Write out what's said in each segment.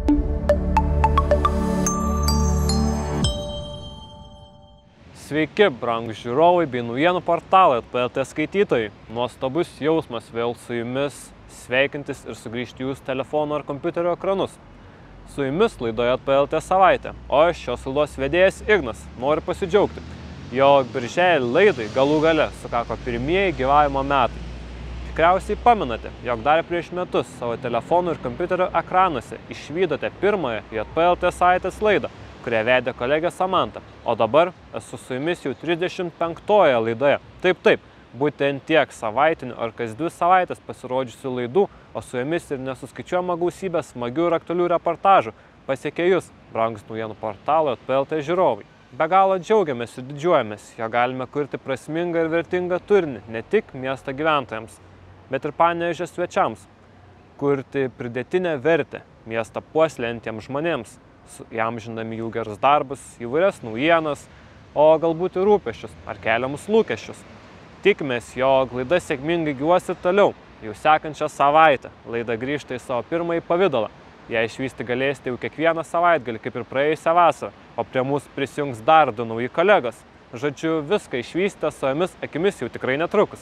Sveiki, brangūs žiūrovai bei naujienų portalai LT skaitytojai. Nuostabus jausmas vėl su jumis sveikintis ir sugrįžti jūsų telefono ar kompiuterio ekranus. Su jumis laidoje LT savaitė, o aš šios laidos vedėjas Ignas noriu pasidžiaugti, jog birželį laidai galų gale sukako pirmieji gyvavimo metai. Tikriausiai pamenate, jog dar prieš metus savo telefonų ir kompiuterio ekranuose išvydote pirmąją LT savaitės laidą, kurią vedė kolegė Samanta, o dabar esu su jumis jau 35-oje laidoje. Taip, būtent tiek savaitinių ar kas 2 savaitės pasirodžiusių laidų, o su jumis ir nesuskaičiuojama gausybė smagių ir aktualių reportažų pasiekė jūs, brangus naujienų portalo LT žiūrovai. Be galo džiaugiamės ir didžiuojamės, jog galime kurti prasmingą ir vertingą turinį ne tik miesto gyventojams, bet ir Panevėžio svečiams, kurti pridėtinę vertę miestą puoselėjantiems žmonėms, įamžindami jų gerus darbus, įvairias naujienas, o galbūt ir rūpesčius ar keliamus lūkesčius. Tikimės, jog laida sėkmingai gyvuos ir toliau. Jau sekančią savaitę laida grįžta į savo pirmąjį pavidalą. Ją išvysti galėsite jau kiekvieną savaitgalį, kaip ir praėjusią vasarą, o prie mūsų prisijungs dar 2 nauji kolegos. Žodžiu, viską išvysite savomis akimis jau tikrai netrukus.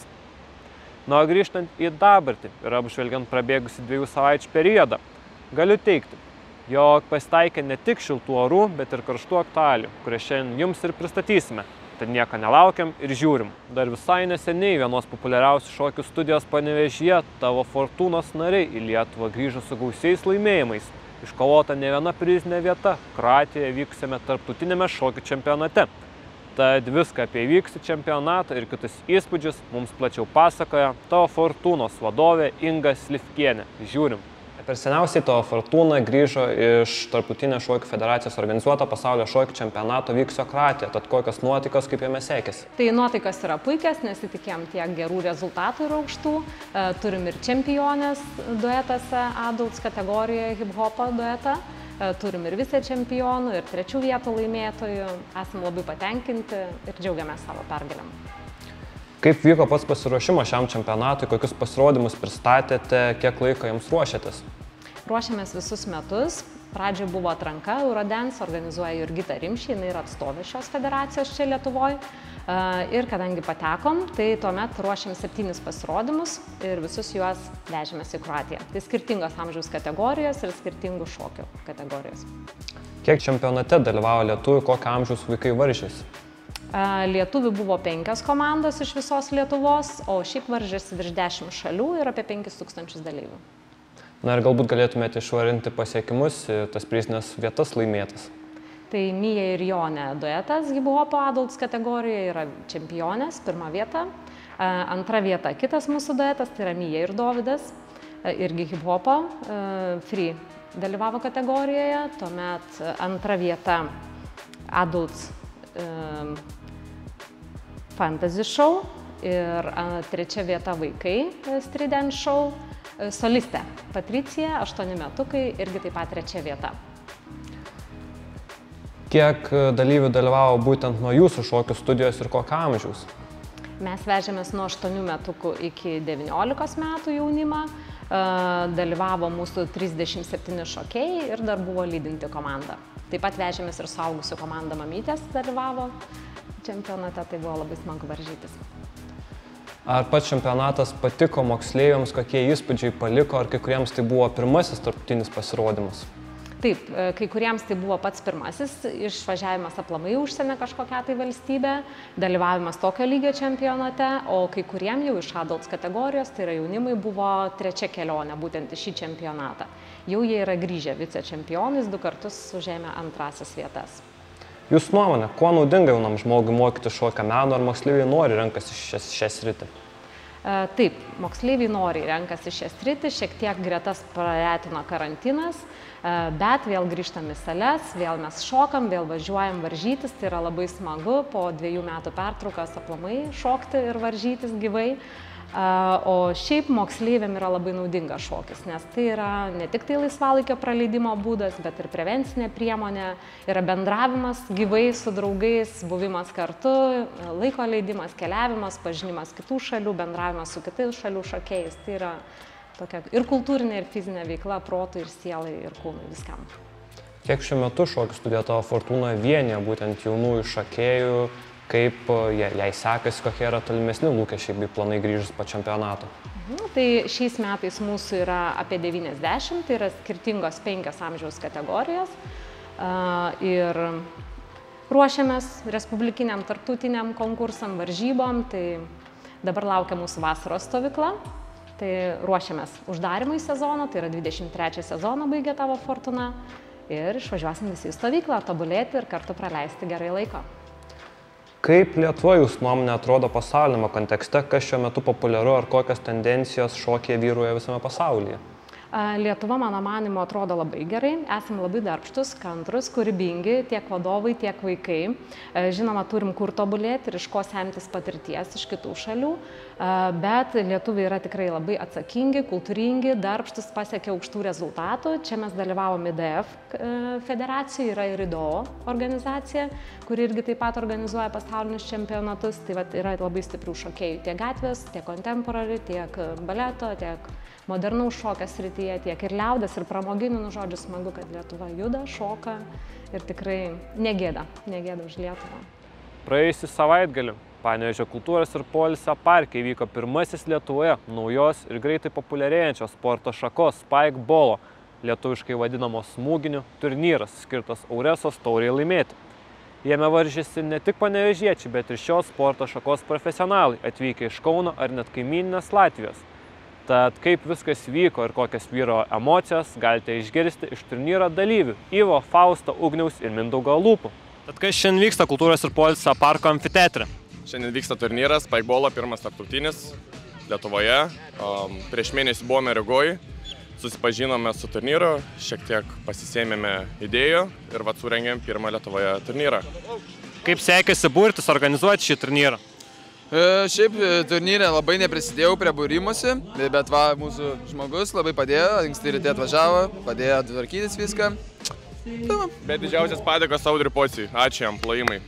O grįžtant į dabartį ir apžvelgiant prabėgusi 2 savaičių periodą, galiu teigti, jog pasitaikė ne tik šiltų orų, bet ir karštų aktualijų, kurias šiandien jums ir pristatysime. Tad nieko nelaukiam ir žiūrim. Dar visai neseniai vienos populiariausių šokių studijos Panevėžyje Tavo Fortūnos nariai į Lietuvą grįžo su gausiais laimėjimais. Iškovota ne viena prizinė vieta Kroatijoje vykusiame tarptautinėme šokių čempionate. Tad viską apie įvykusį čempionatą ir kitus įspūdžius mums plačiau pasakoja Tavo Fortūnos vadovė Inga Slifkienė. Žiūrim. Per seniausiai Tavo Fortūna grįžo iš Tarptautinės šokių federacijos organizuoto pasaulio šokių čempionato vykusio Kroatijoje. Tad kokios nuotaikos, kaip jame sekėsi? Tai nuotaikos yra puikios, nesitikėjom tiek gerų rezultatų ir aukštų. Turim ir čempionės duetose, adults kategorijoje, hip-hopo duetą. Turim ir vice čempionų, ir 3 vietų laimėtojų. Esam labai patenkinti ir džiaugiamės savo pergalėm. Kaip vyko pats pasiruošimas šiam čempionatui, kokius pasirodymus pristatėte, kiek laiko jums ruošiatės? Ruošiamės visus metus. Pradžioje buvo atranka, Eurodance organizuoja Jurgita Rimšė, jinai yra atstovė šios federacijos čia Lietuvoje. Ir kadangi patekom, tai tuomet ruošiam 7 pasirodymus ir visus juos vežėmės į Kroatiją. Tai skirtingos amžiaus kategorijos ir skirtingų šokių kategorijos. Kiek čempionate dalyvavo lietuvių, kokio amžiaus vaikai varžėsi? Lietuvių buvo 5 komandos iš visos Lietuvos, o šiaip varžėsi virš 10 šalių ir apie 5000 dalyvių. Na ir galbūt galėtumėte išvarinti pasiekimus, tas prizinės vietas laimėtas. Tai Mija ir Jonė duetas hip-hopo adults kategorijoje yra čempionės, 1 vieta. 2 vieta kitas mūsų duetas, tai yra Mija ir Dovydas, irgi hip-hopo, free dalyvavo kategorijoje. Tuomet 2 vieta adults fantasy show ir 3 vieta vaikai strident show, solistė Patricija, 8 metukai, irgi taip pat 3 vieta. Kiek dalyvių dalyvavo būtent nuo jūsų šokių studijos ir kokio amžiaus? Mes vežėmės nuo 8 metukų iki 19 metų jaunimą, dalyvavo mūsų 37 šokėjai ir dar buvo lydinti komanda. Taip pat vežėmės ir suaugusių komandą mamytės dalyvavo čempionate, tai buvo labai smagu varžytis. Ar pats čempionatas patiko moksleiviams, kokie įspūdžiai paliko, ar kai kuriems tai buvo pirmasis tarptautinis pasirodymas? Taip, kai kuriems tai buvo pats pirmasis išvažiavimas aplamai užsienio kažkokią tai valstybę, dalyvavimas tokio lygio čempionate, o kai kuriem jau iš adults kategorijos, tai yra jaunimai, buvo 3 kelionė būtent į šį čempionatą. Jau jie yra grįžę vice čempionais, 2 kartus užėmė 2 vietas. Jūsų nuomonė, kuo naudinga jaunam žmogui mokyti šokio meno, ar moksleiviai nori renkasi šią sritį? Taip, moksleiviai nori renkasi šią sritį, šiek tiek gretas praretino karantinas, bet vėl grįžtam į sales, vėl mes šokam, vėl važiuojam varžytis, tai yra labai smagu po 2 metų pertraukos aplamai šokti ir varžytis gyvai. O šiaip moksleiviam yra labai naudingas šokis, nes tai yra ne tik tai laisvalaikio praleidimo būdas, bet ir prevencinė priemonė, yra bendravimas gyvai su draugais, buvimas kartu, laiko leidimas, keliavimas, pažinimas kitų šalių, bendravimas su kitų šalių šokėjais. Tai yra tokia ir kultūrinė, ir fizinė veikla, protui, ir sielai, ir kūnui, viskam. Kiek šiuo metu šokių studija tavo Fortuna vienija būtent jaunųjų šokėjų, kaip jai sekasi, kokie yra tolimesni lūkesčiai bei planai grįžus po čempionato? Tai šiais metais mūsų yra apie 90, tai yra skirtingos 5 amžiaus kategorijos ir ruošiamės respublikiniam, tarptautiniam konkursam, varžybom, tai dabar laukia mūsų vasaros stovykla, tai ruošiamės uždarimui sezono, tai yra 23 sezoną baigė tavo Fortuna ir išvažiuosim visi į stovyklą, tobulėti ir kartu praleisti gerai laiko. Kaip Lietuva jūsų nuomonė atrodo pasaulyme kontekste, kas šiuo metu populiaru ar kokios tendencijos šokyje vyrauja visame pasaulyje? Lietuva, mano manymu, atrodo labai gerai, esame labai darbštus, kantrus, kūrybingi, tiek vadovai, tiek vaikai. Žinoma, turim kur tobulėti ir iš ko semtis patirties iš kitų šalių, bet lietuviai yra tikrai labai atsakingi, kultūringi, darbštus, pasiekia aukštų rezultatų. Čia mes dalyvavom IDF federacijoje, yra ir IDO organizacija, kuri irgi taip pat organizuoja pasaulinius čempionatus. Tai vat, yra labai stiprių šokėjų tiek gatvės, tiek contemporary, tiek baleto, tiek modernaus šokio srityje, tiek ir liaudies, ir pramoginių, žodžiu, smagu, kad Lietuva juda, šoka ir tikrai negėda už Lietuvą. Praėjusį savaitgalį Panevėžio kultūros ir poilsio parke įvyko pirmasis Lietuvoje naujos ir greitai populiarėjančios sporto šakos spikebolo, lietuviškai vadinamos smūginių, turnyras skirtas Auresos taurei laimėti. Jame varžėsi ne tik panevėžiečiai, bet ir šios sporto šakos profesionalai atvykę iš Kauno ar net kaimyninės Latvijos. Tad kaip viskas vyko ir kokias vyro emocijos galite išgirsti iš turnyro dalyvių Ivo, Fausto, Ugniaus ir Mindaugo lūpų. Tad kas šiandien vyksta kultūros ir poilsio parko amfiteatre? Šiandien vyksta turnyras spikebolo, pirmas tarptautinis Lietuvoje. Prieš mėnesį buvome Rygoj, susipažinome su turnyru, šiek tiek pasisėmėme idėjų ir surengėm pirmą Lietuvoje turnyrą. Kaip sekėsi burtis organizuoti šį turnyrą? Šiaip turnyrė labai neprisidėjau prie būrimosi, bet mūsų žmogus labai padėjo, anksti ryte atvažiavo, padėjo tvarkytis viską. Bet didžiausias padėkos Audriui Pociui, ačiū jam, plojimai.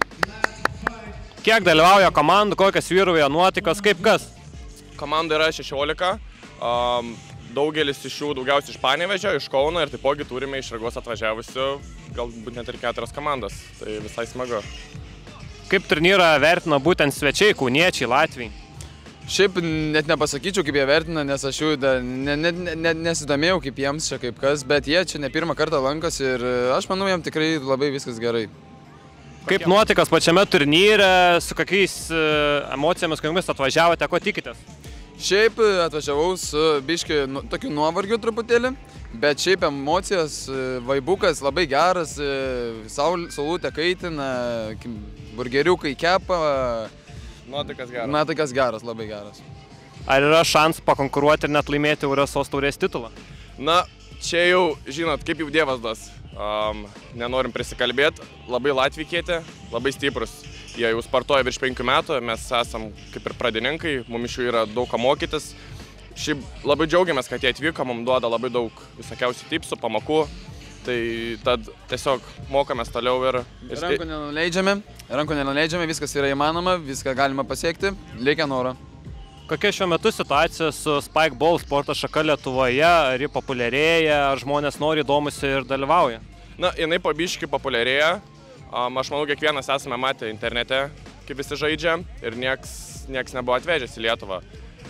Kiek dalyvauja komandų, kokios vyrauja nuotaikos, kaip kas? Komanda yra 16, daugelis iš jų daugiausiai iš Panevėžio, iš Kauno ir taipogi turime iš Rygos atvažiavusių, galbūt net ir 4 komandas, tai visai smagu. Kaip turnyrą vertina būtent svečiai, kauniečiai, latviai? Šiaip net nepasakyčiau, kaip jie vertina, nes aš jų nesidomėjau kaip jiems čia kaip kas, bet jie čia ne pirmą kartą lankosi ir aš manau, jiems tikrai labai viskas gerai. Kaip nuotaikas pačiame turnyre, su kokiais emocijomis, kokiamis atvažiavote, ko tikitės? Šiaip atvažiavau su biški tokiu nuovargiu truputėlį, bet šiaip emocijos, vaibukas labai geras, saulutė kaitina, burgeriukai kepa. Nuotaikas geras. Nuotaikas geras, labai geras. Ar yra šansų pakonkuruoti ir net laimėti Auresos taurės titulą? Na, čia jau, žinot, kaip jau Dievas duos. Nenorim prisikalbėti, labai latviai kieti, labai stiprus. Jie jau sportuoja virš 5 metų, mes esam kaip ir pradininkai, mums iš jų yra daug ką mokytis. Šiaip labai džiaugiamės, kad jie atvyko, mums duoda labai daug visokiausių tipsų, pamokų. Tai tad tiesiog mokomės toliau ir... Rankų nenuleidžiame, viskas yra įmanoma, viską galima pasiekti, reikia noro. Kokia šiuo metu situacija su spikeball sporto šaka Lietuvoje, ar ji populiarėja, ar žmonės nori, įdomusi ir dalyvauja? Na, jinai po biškį populiarėja. Aš manau, kiekvienas esame matę internete, kaip visi žaidžia ir nieks nebuvo atvežęs į Lietuvą.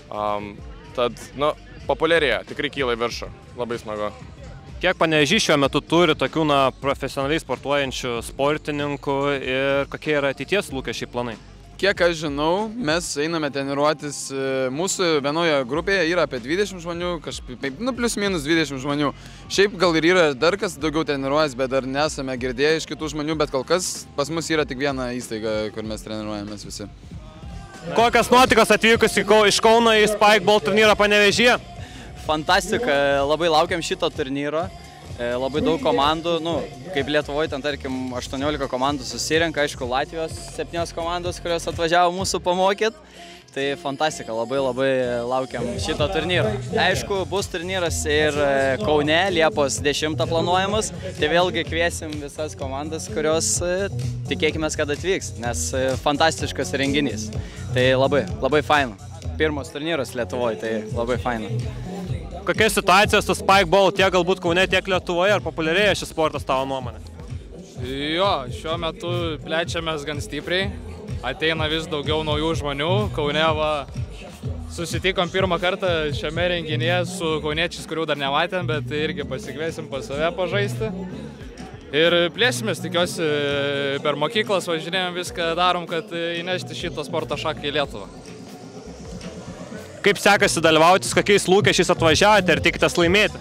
Tad, populiarėja, tikrai kyla į viršų, labai smagu. Kiek Panevėžys šiuo metu turi tokių profesionaliai sportuojančių sportininkų ir kokie yra ateities lūkesčiai planai? Kiek aš žinau, mes einame treniruotis, mūsų vienoje grupėje yra apie 20 žmonių, plus minus 20 žmonių. Šiaip gal ir yra dar kas daugiau treniruojas, bet dar nesame girdėję iš kitų žmonių, bet kol kas pas mus yra tik viena įstaiga, kur mes treniruojamės visi. Kokios nuotaikos atvykus iš Kauno į spikeball turnyrą Panevėžyje? Fantastika, labai laukiam šito turnyro. Labai daug komandų, kaip Lietuvoje, ten tarkim 18 komandų susirenka, aišku, Latvijos 7 komandos, kurios atvažiavo mūsų pamokyti. Tai fantastika, labai laukiam šito turnyro. Aišku, bus turnyras ir Kaune, Liepos 10 planuojamas, tai vėlgi kviesim visas komandas, kurios tikėkime, kad atvyks, nes fantastiškas renginys. Tai labai faina. Pirmas turnyras Lietuvoje, tai labai faina. kokia situacija su spikeball tiek galbūt Kaune, tiek Lietuvoje, ar populiarėja šis sportas tavo nuomonė? Jo, šiuo metu plečiamės gan stipriai, ateina vis daugiau naujų žmonių, Kaune susitikom pirmą kartą šiame renginyje su kauniečiais, kurių dar nematėm, bet irgi pasikviesim pas save pažaisti. Ir plėsimės, tikiuosi, per mokyklas važinėjom, viską darom, kad įnešti šitą sporto šaką į Lietuvą. Kaip sekasi dalyvauti, kokiais lūkesčiais atvažiavote ir tikitės laimėti?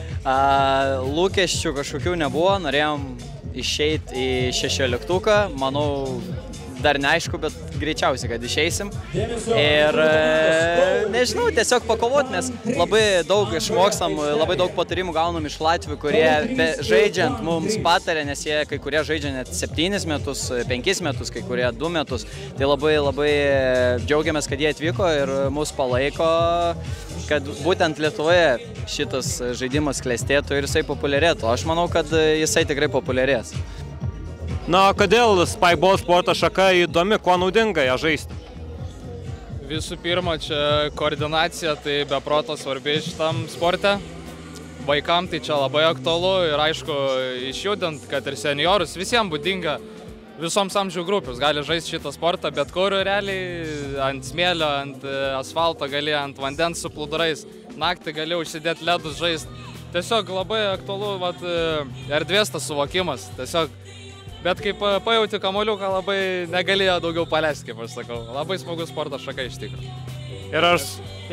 Lūkesčių kažkokių nebuvo, norėjom išeiti į 16-tuką, manau, dar neaišku, bet greičiausiai, kad išeisim. Ir nežinau, tiesiog pakovoti, nes labai daug išmokstam, labai daug patarimų gaunam iš Latvių, kurie žaidžiant mums patarė, nes jie kai kurie žaidžia net 7 metus, 5 metus, kai kurie 2 metus. Tai labai džiaugiamės, kad jie atvyko ir mus palaiko, kad būtent Lietuvoje šitas žaidimas klestėtų ir jisai populiarėtų. Aš manau, kad jisai tikrai populiarės. Na, kodėl spikeball sporto šaka įdomi, kuo naudinga ją žaisti? Visų pirma, čia koordinacija, tai be proto svarbi šitam sporte. Vaikam tai čia labai aktualu ir aišku, išjudint, kad ir seniorus, visiems būdinga visoms amžių grupės gali žaisti šitą sportą, bet kur realiai ant smėlio, ant asfalto gali, ant vandens su plūdurais, naktį gali užsidėti ledus žaisti. Tiesiog labai aktualu erdvės tas suvokimas, tiesiog. Bet kaip pajauti kamuoliuką, labai negalėjo daugiau paleisti, kaip aš sakau. Labai smagus sporto šaka iš tikrųjų. Ir aš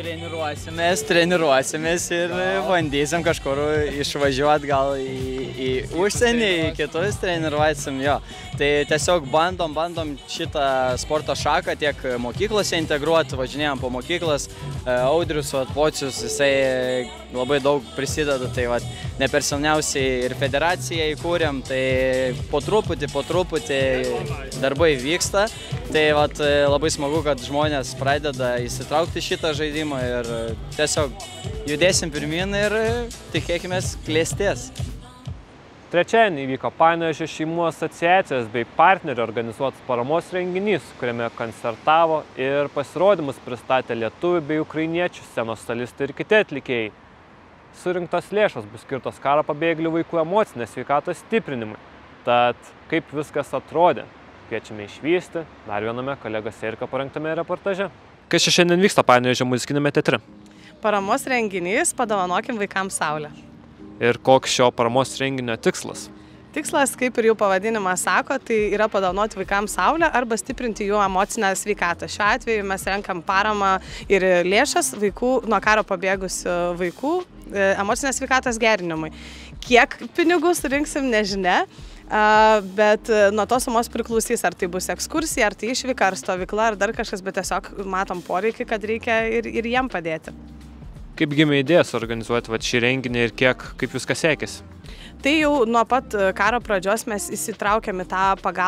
treniruosimės ir bandysim kažkur išvažiuoti gal į užsienį, į kitus treniruosim, jo. Tai tiesiog bandom šitą sporto šaką tiek mokyklose integruoti, važinėjom po mokyklas. Audrius Pocius, jisai labai daug prisideda, tai ne per seniausiai ir federaciją įkūrėm, tai po truputį darbai vyksta. Tai labai smagu, kad žmonės pradeda įsitraukti šitą žaidimą ir tiesiog judėsim pirmin ir tikėkime klėstės. Trečiadienį įvyko Panevėžio šeimų asociacijos bei partnerių organizuotas paramos renginys, kuriame koncertavo ir pasirodymus pristatė lietuvių bei ukrainiečių scenos solistai ir kiti atlikėjai. Surinktos lėšos bus skirtos karo pabėgėlių vaikų emocinės sveikatos stiprinimui. Tad kaip viskas atrodė, kviečiame išvysti dar viename kolegos Eriko parengtame reportaže. Kas čia šiandien vyksta Panevėžio muzikinėme teatre? Paramos renginys Padovanokim vaikams saulę. Ir koks šio paramos renginio tikslas? Tikslas, kaip ir jų pavadinimas sako, tai yra padovanoti vaikams saulę arba stiprinti jų emocinę sveikatą. Šiuo atveju mes renkam paramą ir lėšas vaikų, nuo karo pabėgusių vaikų emocinės sveikatos gerinimui. Kiek pinigų surinksim, nežinia. Bet nuo tos sumos priklausys, ar tai bus ekskursija, ar tai išvyka, ar stovykla, ar dar kažkas, bet tiesiog matom poreikį, kad reikia ir jiem padėti. Kaip gimė idėja suorganizuoti šį renginį ir kaip viskas sekėsi? Tai jau nuo pat karo pradžios mes įsitraukėm į tą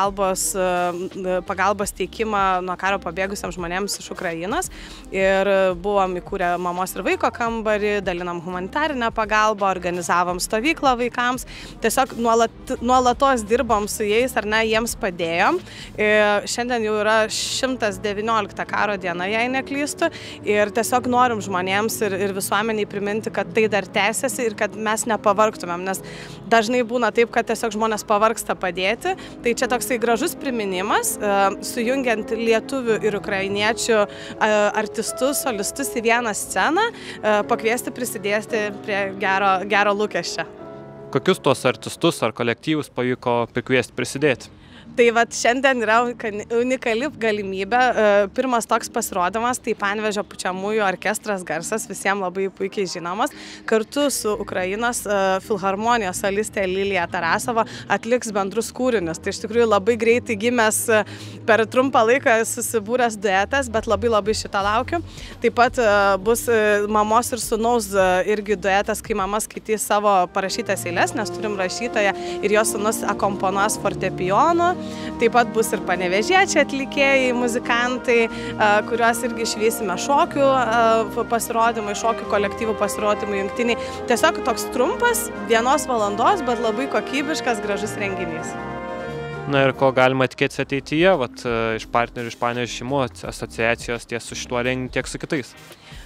pagalbos teikimą nuo karo pabėgusiam žmonėms iš Ukrainos ir buvom įkūrę mamos ir vaiko kambarį, dalinam humanitarinę pagalbą, organizavom stovyklą vaikams, tiesiog nuolatos dirbom su jais, ar ne, jiems padėjom. Šiandien jau yra 119 karo diena, jei neklystu, ir tiesiog norim žmonėms ir visuomeniai priminti, kad tai dar tęsiasi ir kad mes nepavargtumėm, nes dažnai būna taip, kad tiesiog žmonės pavargsta padėti. Tai čia toksai gražus priminimas, sujungiant lietuvių ir ukrainiečių artistus, solistus į vieną sceną, pakviesti prisidėti prie gero lūkesčio. Kokius tuos artistus ar kolektyvus pavyko pakviesti prisidėti? Tai šiandien yra unikali galimybė. Pirmas toks pasirodymas, tai Panevėžio pučiamųjų orkestras Garsas, visiems labai puikiai žinomas. Kartu su Ukrainos filharmonijos solistė Lilija Tarasova atliks bendrus kūrinius. Tai iš tikrųjų labai greitai gimęs per trumpą laiką susibūręs duetas, bet labai šitą laukiu. Taip pat bus mamos ir sūnaus irgi duetas, kai mama skaitys savo parašytas eiles, nes turim rašytoją ir jos sūnus akomponuos fortepijonu. Taip pat bus ir panevėžiečiai atlikėjai, muzikantai, kuriuos irgi išvysime šokių pasirodymai, šokių kolektyvų pasirodymai jungtiniai. Tiesiog toks trumpas, 1 valandos, bet labai kokybiškas, gražus renginys. Na ir ko galima tikėtis ateityje, iš partnerių iš Panevėžio šeimų asociacijos ties su šituo renginiu, tiek su kitais?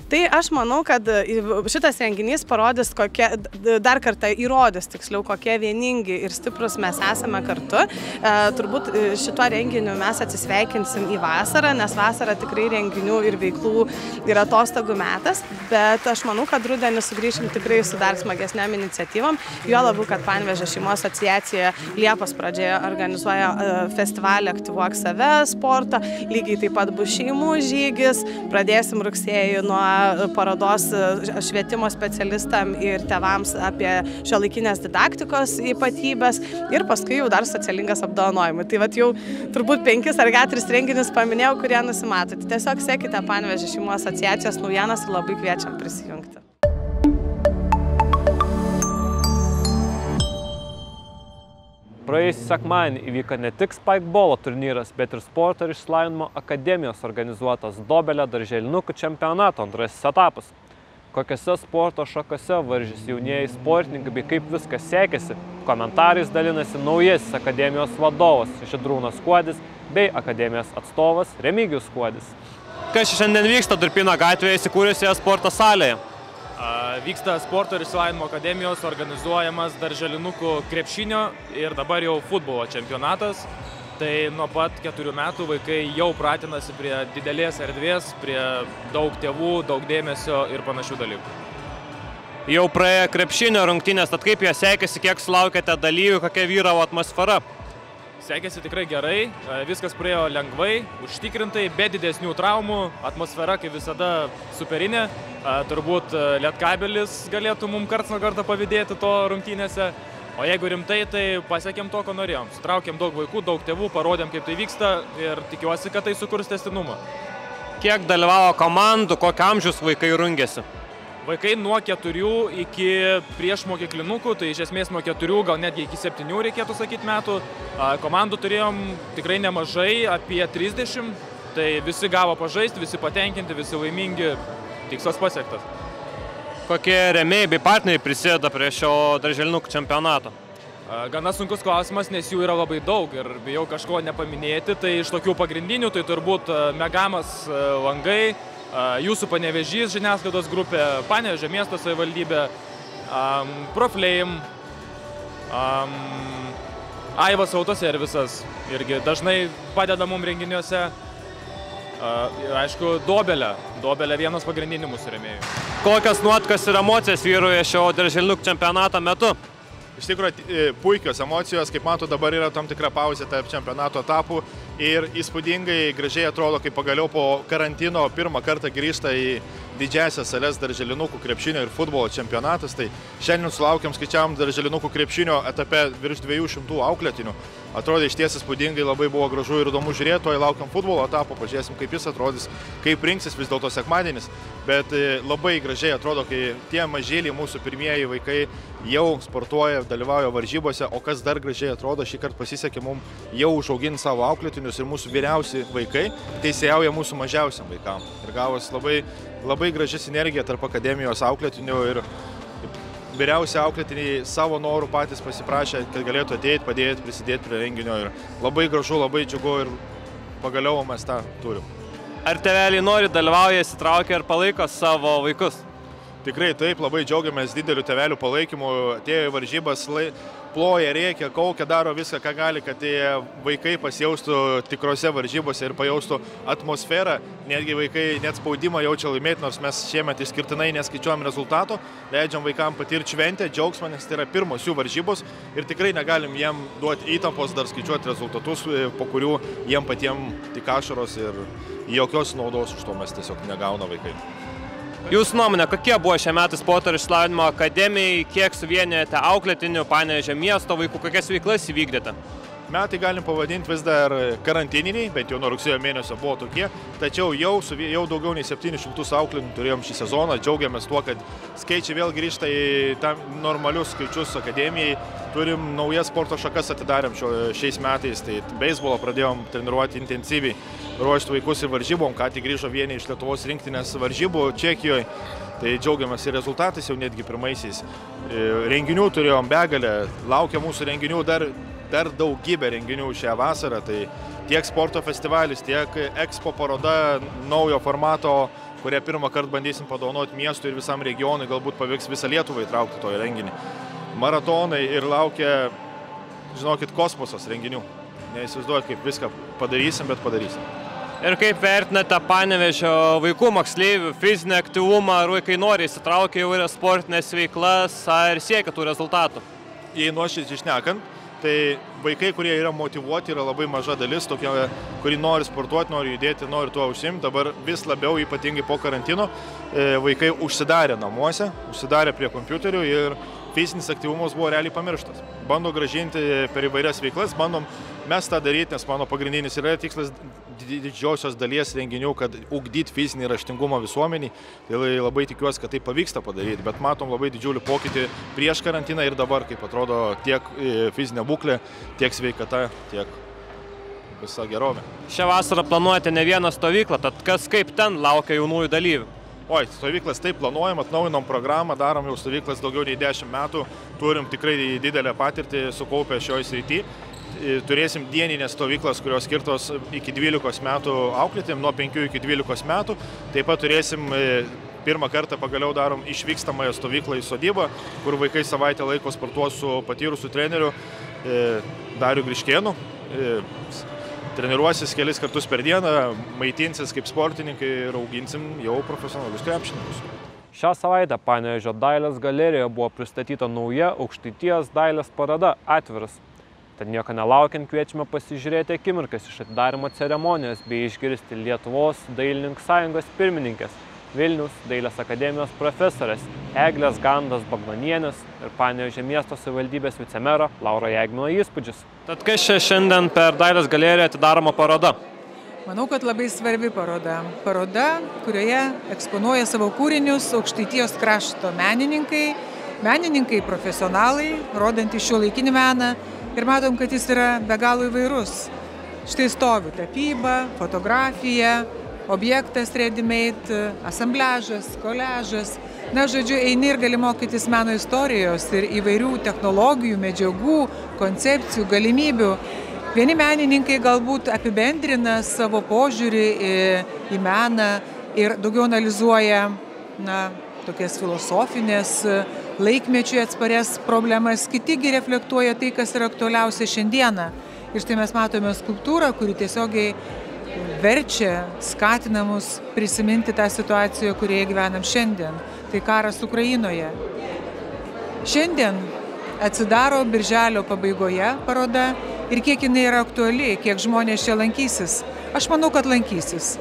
Tai aš manau, kad šitas renginys parodys, dar kartą įrodys tiksliau, kokie vieningi ir stiprus mes esame kartu. Turbūt šituo renginiu mes atsisveikinsim į vasarą, nes vasara tikrai renginių ir veiklų ir atostogų metas, bet aš manau, kad rudenį sugrįšim tikrai su dar smagesniam iniciatyvom, jo labiau, kad Panevėžio šeimos asociacija Liepos pradžioje organizuoja festivalį Aktyvuok save sportą, lygiai taip pat bus šeimų žygis, pradėsim rugsėjį nuo parodos švietimo specialistam ir tėvams apie šiuolaikinės didaktikos ypatybės ir paskui jau dar socialingas apdovanojimai. Tai vat jau turbūt 5 ar 4 renginius paminėjau, kurie nusimato. Tai tiesiog sekite Panevėžio šeimų asociacijos naujienas ir labai kviečiam prisijungti. Praėjusį sekmadienį įvyko ne tik spikebolo turnyras, bet ir sporto ir išsilavinimo akademijos organizuotas Dobelio darželinukų čempionato antrasis etapas. Kokiose sporto šakose varžys jaunieji sportininkai bei kaip viskas sekėsi, komentarais dalinasi naujasis akademijos vadovas Žydrūnas Skuodis bei akademijos atstovas Remigijus Skuodis. Kas šiandien vyksta Durpyno gatvėje įsikūrusioje sporto salėje? Vyksta sporto ir išsilavinimo akademijos organizuojamas darželinukų krepšinio ir dabar jau futbolo čempionatas. Tai nuo pat 4 metų vaikai jau pratinasi prie didelės erdvės, prie daug tėvų, daug dėmesio ir panašių dalykų. Jau praėjo krepšinio rungtynės, tad kaip jie sekėsi, kiek sulaukėte dalyvių, kokia vyravo atmosfera? Sekėsi tikrai gerai, viskas praėjo lengvai, užtikrintai, be didesnių traumų, atmosfera kaip visada superinė, turbūt Lietkabelis galėtų mums karts nuo karto pavydėti to rungtynėse, o jeigu rimtai, tai pasiekėm to, ko norėjom. Sutraukėm daug vaikų, daug tėvų, parodėm, kaip tai vyksta ir tikiuosi, kad tai sukurs tęstinumą. Kiek dalyvavo komandų, kokio amžiaus vaikai rungėsi? Vaikai nuo 4 iki priešmokyklinukų, tai iš esmės nuo 4, gal netgi iki 7 reikėtų sakyti metų. Komandų turėjom tikrai nemažai, apie 30, tai visi gavo pažaisti, visi patenkinti, visi laimingi, tikslas pasiektas. Kokie rėmėjai bei partneriai prisideda prie šio darželinukų čempionato? Gana sunkus klausimas, nes jų yra labai daug ir bijau kažko nepaminėti, tai iš tokių pagrindinių tai turbūt Megamas langai, Jūsų Panevėžys žiniasklaidos grupė, Panevėžio miesto savivaldybė, Proflame, Aivas autoservisas irgi dažnai padeda mums renginiuose. Ir aišku, Dobelė vienas pagrindinių mūsų rėmėjų. Kokios nuotaikos ir emocijos vyrauja šio darželinukų čempionato metu? Iš tikrųjų, puikios emocijos, kaip mato, dabar yra tam tikra pauzė tarp čempionato etapų ir įspūdingai gražiai atrodo, kaip pagaliau po karantino pirmą kartą grįžta į didžiąsias sales darželinukų krepšinio ir futbolo čempionatas. Tai šiandien sulaukėm, skaičiavom darželinukų krepšinio etape virš 200 auklėtinių. Atrodė išties įspūdingai, labai buvo gražu ir įdomu žiūrėti, o laukiam futbolo etapo, pažiūrėsim, kaip jis atrodys, kaip rinksis vis dėlto sekmadienis. Bet labai gražiai atrodo, kai tie mažėliai mūsų pirmieji vaikai jau sportuoja, dalyvauja varžybose, o kas dar gražiai atrodo, šį kartą pasisekė mums jau užauginti savo auklėtinius ir mūsų vyriausi vaikai teisėjauja mūsų mažiausiam vaikam. Ir gavos labai graži sinergija tarp akademijos auklėtinių ir vyriausi auklėtiniai savo norų patys pasiprašė, kad galėtų ateiti, padėti, prisidėti prie renginio. Ir labai gražu, labai džiugu ir pagaliau mes tą turim. Ar tėveliai nori dalyvauja, įsitraukia ir palaiko savo vaikus? Tikrai taip, labai džiaugiamės dideliu tėvelių palaikymu, atėjo į varžybas, ploja, rėkia, kaukia, daro viską, ką gali, kad tie vaikai pasijaustų tikrose varžybose ir pajaustų atmosferą. Netgi vaikai net spaudimą jaučia laimėti, nors mes šiemet išskirtinai neskaičiuojam rezultato, leidžiam vaikam patirti šventę, džiaugsmą, nes tai yra pirmos jų varžybos ir tikrai negalim jiem duoti įtampos dar skaičiuoti rezultatus, po kurių jiem patiem tik ašaros ir jokios naudos už to mes tiesiog negauna vaikai. Jūsų nuomonė, kokie buvo šie metai sporto ir išsilavinimo akademijai, kiek suvienijate auklėtinių, Panevėžio miesto vaikų, kokias veiklas įvykdėte? Metai galim pavadinti vis dar karantininiai, bent jau nuo rugsėjo mėnesio buvo tokie, tačiau jau daugiau nei 700 auklėtinių turėjom šį sezoną, džiaugiamės tuo, kad skaičiai vėl grįžta į tam normalius skaičius akademijai, turim naujas sporto šakas atidarėm šiais metais, tai beisbolą pradėjom treniruoti intensyviai, ruošti vaikus ir varžybom, ką tik grįžo vieni iš Lietuvos rinktinės varžybų Čekijoje, tai džiaugiamės ir rezultatais jau netgi pirmaisiais. Renginių turėjom begalę, laukia mūsų renginių dar daugybė renginių šią vasarą, tai tiek sporto festivalis, tiek Expo paroda naujo formato kurią pirmą kartą bandysim padovanoti miestui ir visam regionui, galbūt pavyks visą Lietuvą įtraukti to į renginį. Maratonai ir laukia, žinokit, kosmosas renginių. Neįsivaizduojat, kaip viską padarysim, bet padarysim. Ir kaip vertinate Panevėžio vaikų moksleivių fizinį aktyvumą, ar vaikai nori įsitraukia į įvairias sportinės veiklas, ar siekia tų rezultatų? Jei nuoširdžiai šnekant, tai vaikai, kurie yra motyvuoti, yra labai maža dalis, tokia, kuri nori sportuoti, nori judėti, nori tuo užsiimti. Dabar vis labiau, ypatingai po karantino, vaikai užsidarė namuose, užsidarė prie kompiuterių ir fizinis aktyvumas buvo realiai pamirštas. Bando gražinti per įvairias veiklas, bandom mes tą daryti, nes mano pagrindinis yra tikslas didžiosios dalies renginių, kad ugdyti fizinį raštingumą visuomenį. Tai labai tikiuosi, kad tai pavyksta padaryti, bet matom labai didžiulį pokytį prieš karantiną ir dabar, kaip atrodo tiek fizinė būklė, tiek sveikata, tiek visa gerovė. Šią vasarą planuojate ne vieną stovyklą, tad kas kaip ten laukia jaunųjų dalyvių? Oi, stovyklas taip planuojam, atnaujinom programą, darom jau stovyklas daugiau nei 10 metų, turim tikrai didelę patirtį sukaupę šioje srityje. Turėsim dieninės stovyklas, kurios skirtos iki 12 metų auklėtėm, nuo 5 iki 12 metų. Taip pat turėsim pirmą kartą pagaliau darom išvykstamąją stovyklą į sodybą, kur vaikai savaitę laiko sportuos su patyrusiu treneriu Dariu Griškėnu. Treniruosis kelis kartus per dieną, maitinsis kaip sportininkai ir auginsim jau profesionalius krepšininkus. Šią savaitę Panevėžio dailės galerijoje buvo pristatyta nauja Aukštaitijos dailės paroda Atviras. Tad nieko nelaukiant kviečiame pasižiūrėti akimirkas iš atidarymo ceremonijos bei išgirsti Lietuvos dailininkų sąjungos pirmininkės, Vilniaus dailės akademijos profesorės Eglės Gandos Bagdonienės ir Panevėžio miesto savivaldybės vicemero Lauro Jagmino įspūdžius. Tad kas čia šiandien per dailės galeriją atidaroma paroda? Manau, kad labai svarbi paroda. Paroda, kurioje eksponuoja savo kūrinius Aukštaitijos krašto menininkai profesionalai, rodantys šiuolaikinį meną. Ir matom, kad jis yra be galo įvairus. Štai stovi tapyba, fotografija, objektas ready-made, asambliažas, koliažas. Na, žodžiu, eini ir gali mokytis meno istorijos ir įvairių technologijų, medžiagų, koncepcijų, galimybių. Vieni menininkai galbūt apibendrina savo požiūrį į meną ir daugiau analizuoja tokias filosofinės, laikmečiui atsparias problemas, kitigi reflektuoja tai, kas yra aktualiausia šiandieną. Ir štai mes matome skulptūrą, kuri tiesiogiai verčia, skatina mus prisiminti tą situaciją, kurioje gyvenam šiandien. Tai karas Ukrainoje. Šiandien atsidaro birželio pabaigoje paroda ir kiek jinai yra aktuali, kiek žmonės čia lankysis. Aš manau, kad lankysis.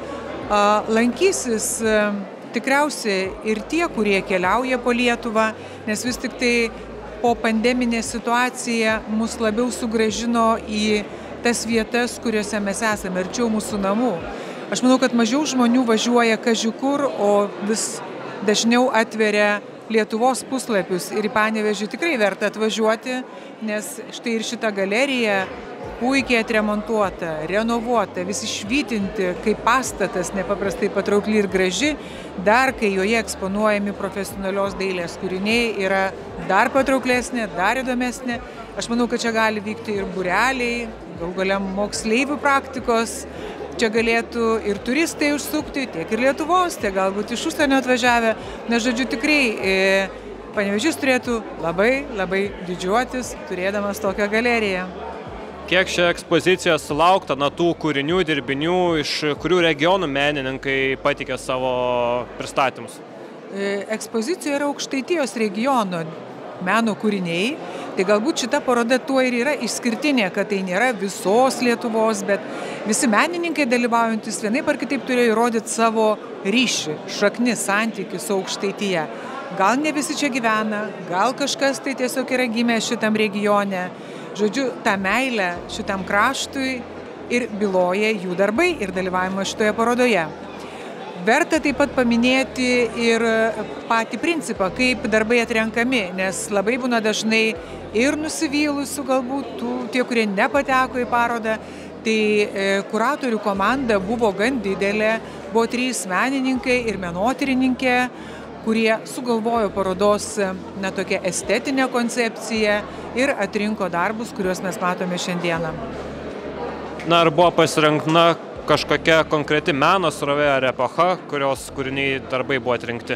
Lankysis tikriausiai ir tie, kurie keliauja po Lietuvą, nes vis tik tai po pandeminė situacija mus labiau sugrąžino į tas vietas, kuriuose mes esame, arčiau mūsų namų. Aš manau, kad mažiau žmonių važiuoja kažkur, o vis dažniau atveria Lietuvos puslapius ir į Panevėžį tikrai verta atvažiuoti, nes štai ir šita galerija puikiai atremontuota, renovuota, vis išvytinti kaip pastatas, nepaprastai patraukli ir graži, dar kai joje eksponuojami profesionalios dailės kūriniai yra dar patrauklesnė, dar įdomesnė. Aš manau, kad čia gali vykti ir būreliai, galų gale moksleivių praktikos. Čia galėtų ir turistai užsukti, tiek ir Lietuvos, tiek galbūt iš užsienio atvažiavę. Na, žodžiu, tikrai Panevėžys turėtų labai didžiuotis, turėdamas tokią galeriją. Kiek šią ekspoziciją sulaukta tų kūrinių, dirbinių, iš kurių regionų menininkai patikė savo pristatymus? Ekspozicijoje yra Aukštaitijos regiono meno kūriniai. Tai galbūt šita paroda tuo ir yra išskirtinė, kad tai nėra visos Lietuvos, bet visi menininkai dalyvaujantis vienaip ar kitaip turėjo įrodyti savo ryšį, šaknis, santykį su Aukštaitija. Gal ne visi čia gyvena, gal kažkas tai tiesiog yra gimęs šitam regione. Žodžiu, tą meilę šitam kraštui ir byloja jų darbai ir dalyvavimas šitoje parodoje. Verta taip pat paminėti ir patį principą, kaip darbai atrenkami, nes labai būna dažnai ir nusivylusių galbūt tie, kurie nepateko į parodą. Tai kuratorių komanda buvo gan didelė, buvo 3 menininkai ir menotyrininkė, kurie sugalvojo parodos tokią estetinę koncepciją ir atrinko darbus, kuriuos mes matome šiandieną. Na, ar buvo pasirinkta kažkokia konkreti meno srovė ar epocha, kurios kūriniai darbai buvo atrinkti?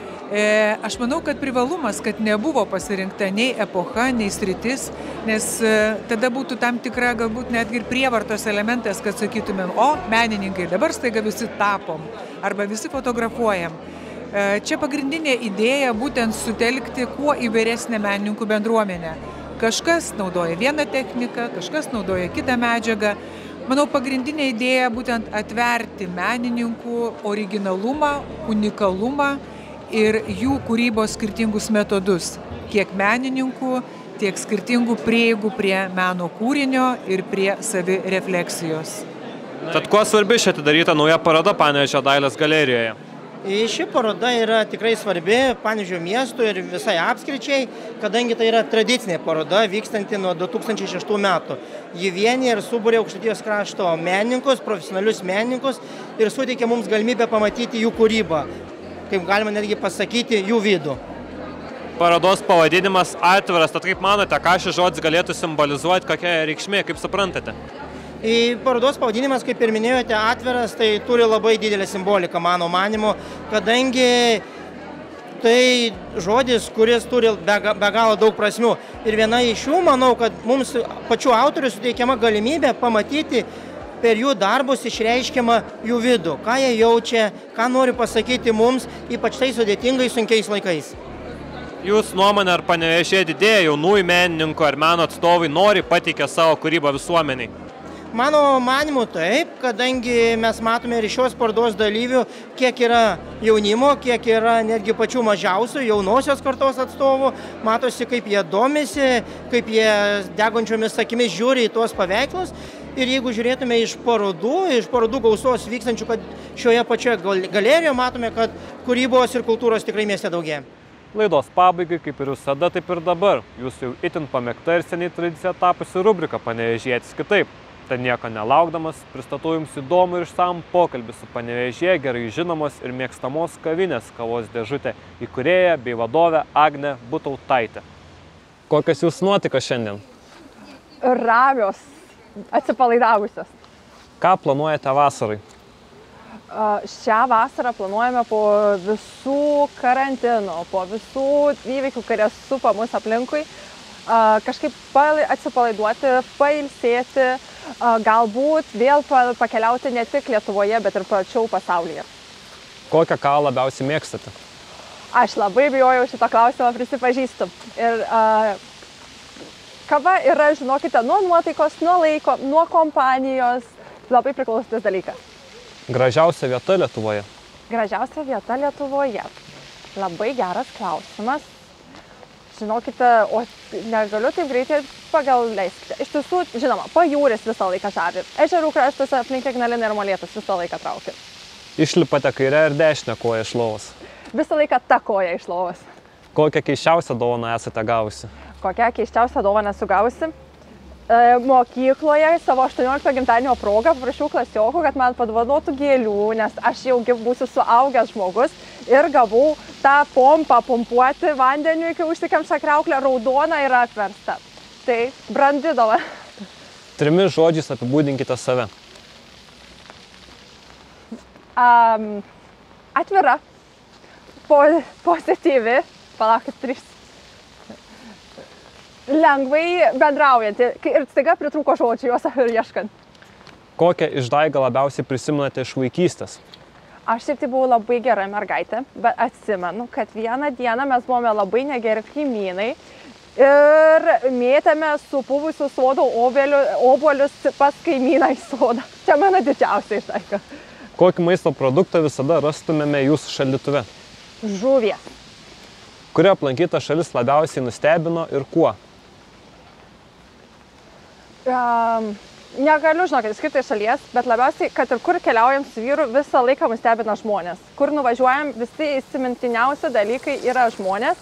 Aš manau, kad privalumas, kad nebuvo pasirinkta nei epocha, nei sritis, nes tada būtų tam tikra galbūt netgi ir prievartos elementas, kad sakytumėm, o menininkai, dabar staiga visi tapom arba visi fotografuojam. Čia pagrindinė idėja būtent sutelkti kuo įvairesnę menininkų bendruomenę. Kažkas naudoja vieną techniką, kažkas naudoja kitą medžiagą. Manau, pagrindinė idėja būtent atverti menininkų originalumą, unikalumą ir jų kūrybos skirtingus metodus. Kiek menininkų, tiek skirtingų prieigų prie meno kūrinio ir prie savirefleksijos. Tad kuo svarbi ši atidaryta nauja paroda Panevėžio dailės galerijoje? Ši paroda yra tikrai svarbi Panevėžio miestui ir visai apskričiai, kadangi tai yra tradicinė paroda vykstanti nuo 2006 metų. Ji vienija ir subūrė Aukštaitijos krašto menininkus, profesionalius menininkus ir suteikia mums galimybę pamatyti jų kūrybą, kaip galima netgi pasakyti, jų vidų. Parodos pavadinimas atviras, tad kaip manote, ką šis žodis galėtų simbolizuoti, kokia reikšmė, kaip suprantate? Parodos pavadinimas, kaip ir minėjote, atviras, tai turi labai didelę simboliką, mano manimu, kadangi tai žodis, kuris turi be galo daug prasmių. Ir viena iš jų, manau, kad mums pačių autorių suteikiama galimybė pamatyti per jų darbus išreiškiamą jų vidų, ką jie jaučia, ką nori pasakyti mums, ypač tai sudėtingai sunkiais laikais. Jūs nuomonė, ar Panevėžyje didėja jaunųjų menininkų ar meno atstovai nori pateikia savo kūrybą visuomeniai? Mano manimu taip, kadangi mes matome ir šios parodos dalyvių, kiek yra jaunimo, kiek yra netgi pačių mažiausių, jaunosios kartos atstovų, matosi, kaip jie domisi, kaip jie degančiomis akimis žiūri į tuos paveikslus. Ir jeigu žiūrėtume iš parodų gausos vykstančių, kad šioje pačioje galerijoje matome, kad kūrybos ir kultūros tikrai mieste daugėja. Laidos pabaigai, kaip ir visada, taip ir dabar. Jūsų jau itin pamėgta ir seniai tradicija tapusi rubrika Panevėžietis kitaip. Tad nieko nelaukdamas, pristatau jums įdomų ir išsamų pokalbį su Panevėžyje gerai žinomos ir mėgstamos kavinės Kavos dėžutė įkūrėja bei vadovė Agnė Butautaitė. Kokios jūsų nuotaikos šiandien? Ramios, atsipalaidavusios. Ką planuojate vasarai? Šią vasarą planuojame po visų karantinų, po visų įvykių, kurie supa mus aplinkui, kažkaip atsipalaiduoti, pailsėti, galbūt vėl pakeliauti ne tik Lietuvoje, bet ir plačiau pasaulyje. Kokią kavą labiausiai mėgstate? Aš labai bijojau šitą klausimą, prisipažįstu. Ir kava yra, žinokite, nuo nuotaikos, nuo laiko, nuo kompanijos, labai priklausantis dalykas. Gražiausia vieta Lietuvoje? Gražiausia vieta Lietuvoje. Labai geras klausimas. Žinokite, o negaliu taip greitai leiskite. Iš tiesų, žinoma, pajūris visą laiką žavi. Ežerų kraštuose aplink Ignaliną ir Molėtus visą laiką traukia. Išlipate kairę ir dešinę koją iš lovos? Visą laiką ta koja iš lovos. Kokią keisčiausią dovaną esate gavusi? Kokią keisčiausią dovaną esu gavusi? Mokykloje savo 18 gimtadienio progą paprašiau klasiokų, kad man padovanotų gėlių, nes aš jau būsiu suaugęs žmogus ir gavau tą pompą pumpuoti vandeniu, kai užsikemša kriauklę, raudona yra apversta. Tai brandi dovana. 3 žodžiais apibūdinkite save. Atvira, pozityvi, palaukit 3. Lengvai bendraujantį ir staiga pritrūko žodžių juos ieškant. Kokią išdaigą labiausiai prisimenate iš vaikystės? Aš šiaip tai buvau labai gera mergaitė, bet atsimenu, kad vieną dieną mes buvome labai negeri kaimynai ir mėtėme supuvusius sodo obuolius pas kaimyną į sodą. Čia mano didžiausia išdaiga. Kokį maisto produktą visada rastumėme jūsų šaldytuve? Žuvies. Kuri aplankyta šalis labiausiai nustebino ir kuo? Negaliu, žinokit, skirti šalies, bet labiausiai, kad ir kur keliaujam su vyru, visą laiką mus stebina žmonės. Kur nuvažiuojam, visi įsimintiniausi dalykai yra žmonės,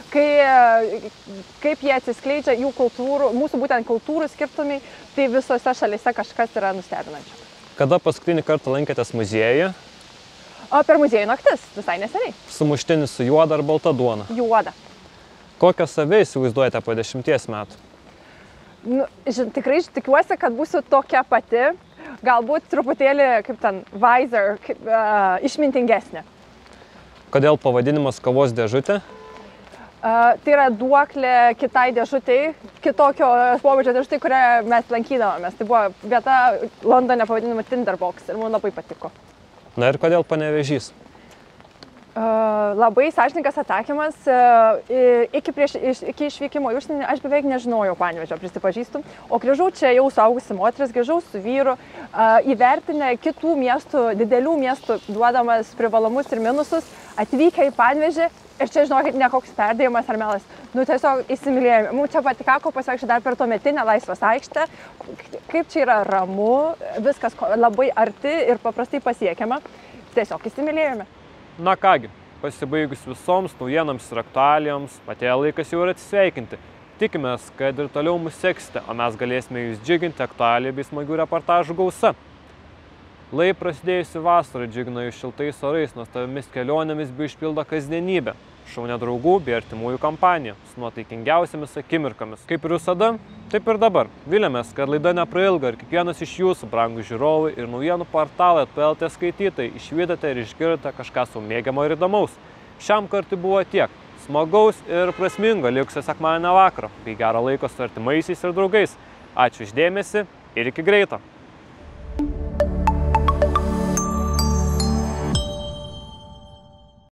kaip jie atsiskleidžia jų kultūrų, mūsų būtent kultūrų skirtumai, tai visose šalyse kažkas yra nustebinančio. Kada paskutinį kartą lankėtės muziejuje? Per muziejų naktis, visai neseniai. Sumuštinis su juoda ar balta duona? Juoda. Kokią save įsivaizduojate po 10 metų? Tikrai tikiuosi, kad būsiu tokia pati. galbūt truputėlį, kaip ten, wiser, išmintingesnė. Kodėl pavadinimas kavos dėžutė? Tai yra duoklė kitai dėžutei, kitokio pobūdžio dėžutei, kurią mes lankydavomės. Tai buvo vieta Londone pavadinama Tinderbox ir man labai patiko. Na ir kodėl Panevėžys? Labai sąžiningas atsakymas. Iki išvykimo į užsienį aš beveik nežinojau Panevėžio, prisipažįstu. O grįžau čia jau suaugusi moteris, grįžau su vyru, įvertinę kitų miestų, didelių miestų duodamas privalumus ir minusus, atvykę į Panevėžį ir čia, žinokit, ne koks perdėjimas ar melas. Nu, tiesiog įsimylėjome. Mums čia patikako pasivaikščioti dar per tuometinę Laisvės aikštę. Kaip čia yra ramu, viskas labai arti ir paprastai pasiekiama. Tiesiog įsimylėjome. Na kągi, pasibaigus visoms naujienoms ir aktualijoms, atėjo laikas jau ir atsisveikinti. Tikimės, kad ir toliau mus seksite, o mes galėsime jūs džiuginti aktualijų bei smagių reportažų gausa. Lai prasidėjusi vasara džiugina jūs šiltais orais, nuostabiomis kelionėmis bei išpildo kasdienybę, šaunia draugų bei artimųjų kompaniją, su nuotaikingiausiamis akimirkomis. Kaip ir visada, taip ir dabar. Viliamės, kad laida neprailga ir kiekvienas iš jūsų, brangūs žiūrovai ir naujienų portalai LT skaitytojai, išvydote ir išgirdote kažką savo mėgiamo ir įdomaus. Šiam kartui buvo tiek. Smagaus ir prasmingo likusio sekmadienio vakaro, bei gero laiko su artimaisiais ir draugais. Ačiū už dėmesį ir iki greito.